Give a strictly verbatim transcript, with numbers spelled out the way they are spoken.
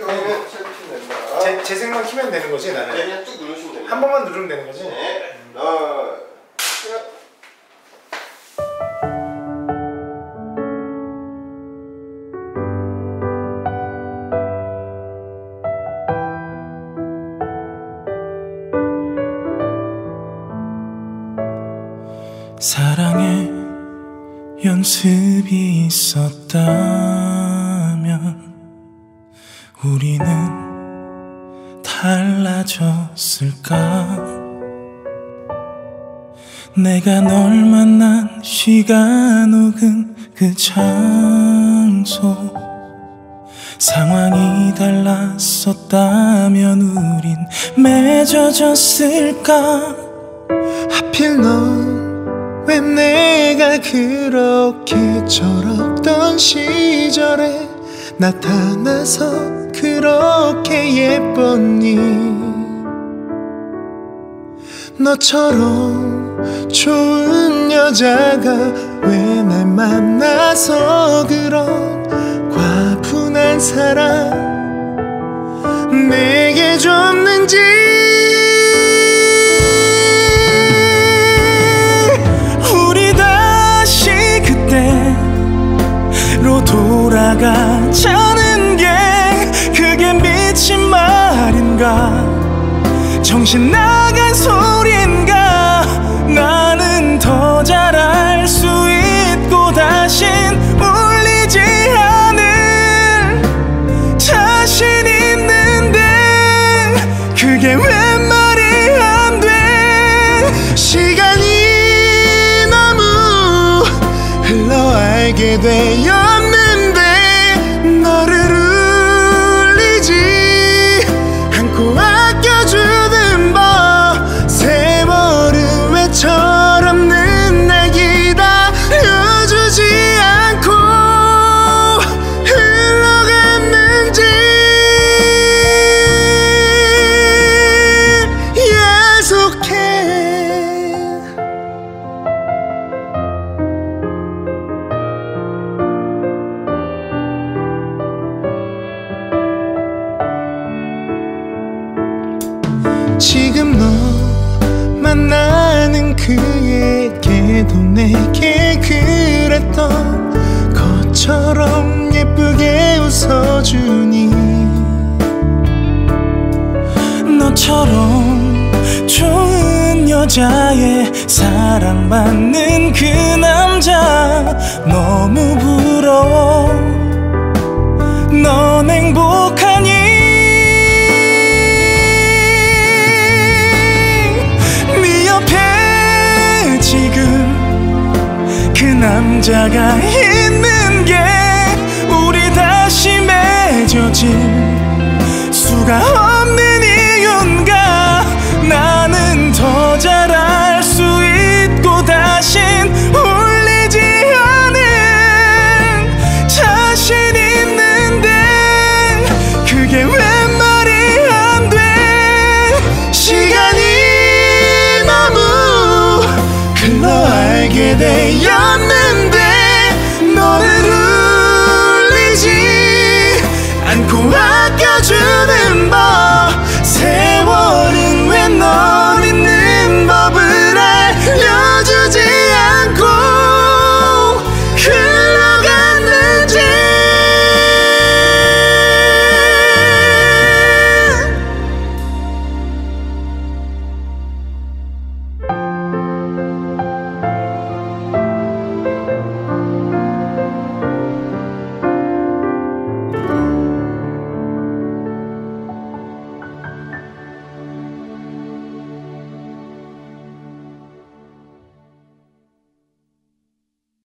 키우면 시작하시면 됩니다. 재, 재생만 키면 되는 거지 나는? 네, 그냥 쭉 누르시면 됩니다. 한 번만 누르면 되는 거지? 네. 하나, 셋. 사랑의 연습이 있었다면 우리는 달라졌을까? 내가 널 만난 시간 혹은 그 장소 상황이 달랐었다면 우린 맺어졌을까? 하필 넌 왜 내가 그렇게 철없던 시절에 나타나서 그렇게 예뻤니? 너처럼 좋은 여자가 왜 날 만나서 그런 과분한 사랑 내게 줬는지. 로 돌아가자는 게 그게 미친 말인가? 정신 나간 소린가? 나는 더 잘할 수 있고 다신 울리지 않을 자신 있는데 그게 왜 말이 안 돼? 시간이 너무 흘러 알게 되었는데 너를 울리지 않고 아껴주는 법 세월은 왜 철없는 날 기다려주지 않고 흘러갔는지 예속해. 지금 너 만나는 그에게도 내게 그랬던 것처럼 예쁘게 웃어주니. 너처럼 좋은 여자의 사랑받는 그 남자 너무 부러워. 넌 행복하니? 그 남자가 있는